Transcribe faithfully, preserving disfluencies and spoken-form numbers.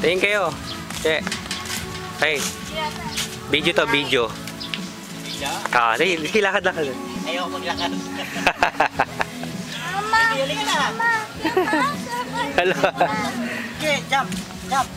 Tingin kayo. Che. Hey. Video to, video. Ah, sige, sige, lakad-lakad. Ayaw maglakad. Mama. Pili ka na. Hello. Okay, jump. Jump.